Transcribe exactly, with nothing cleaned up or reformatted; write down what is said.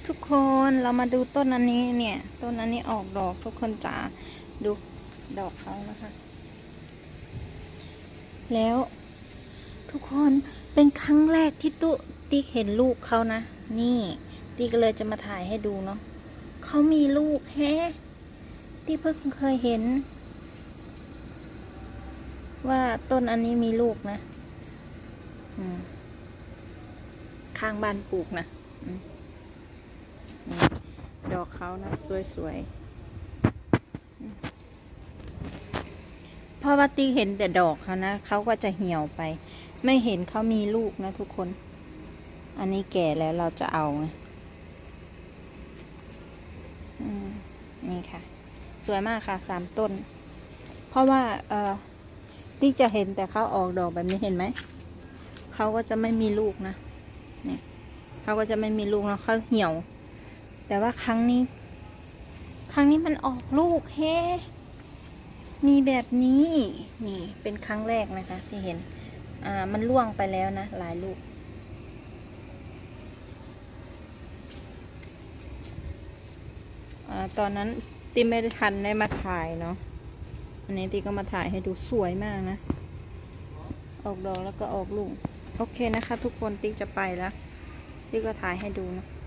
ทุกคนเรามาดูต้นอันนี้เนี่ยต้นอันนี้ออกดอกทุกคนจ๋าดูดอกเขานะคะ แล้วทุกคนเป็นครั้งแรกที่ตุ๊ติ๊กเห็นลูกเขานะนี่ติ๊กก็เลยจะมาถ่ายให้ดูเนาะเขามีลูกแฮะติ๊กเพิ่งเคยเห็นว่าต้นอันนี้มีลูกนะข้างบ้านปลูกนะดอกเขานะสวยๆเพราะว่าติ๊กเห็นแต่ดอกเขานะเขาก็จะเหี่ยวไปไม่เห็นเขามีลูกนะทุกคนอันนี้แก่แล้วเราจะเอาไงนี่ค่ะสวยมากค่ะสามต้นเพราะว่าเออติ๊กจะเห็นแต่เขาออกดอกแบบนี้เห็นไหมเขาก็จะไม่มีลูกนะนี่เขาก็จะไม่มีลูกแล้วเขาเหี่ยวแต่ว่าครั้งนี้ครั้งนี้มันออกลูกเฮ้มีแบบนี้นี่เป็นครั้งแรกนะคะที่เห็นอ่ามันร่วงไปแล้วนะหลายลูกอ่าตอนนั้นติ๊กไม่ได้ทันได้มาถ่ายเนาะอันนี้ติ๊กก็มาถ่ายให้ดูสวยมากนะออกดอกแล้วก็ออกลูกโอเคนะคะทุกคนติ๊กจะไปแล้วติ๊กก็ถ่ายให้ดูนะ